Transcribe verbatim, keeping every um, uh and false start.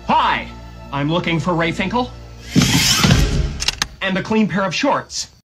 Hi, I'm looking for Ray Finkle. And a clean pair of shorts.